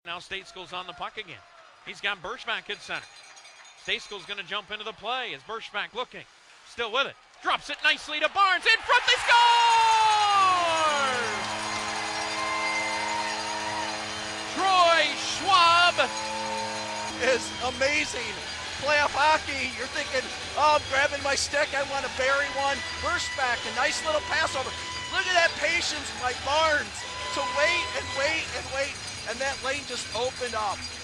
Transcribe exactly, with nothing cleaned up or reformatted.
Now State School's on the puck again. He's got Berschbach at center. State School's going to jump into the play as Berschbach looking. Still with it. Drops it nicely to Barnes. In front, they score! Troy Schwab is amazing. Playoff hockey, you're thinking, oh, I'm grabbing my stick, I want to bury one. Berschbach, a nice little pass over. Look at that patience by Barnes to wait and wait and wait, and that lane just opened up.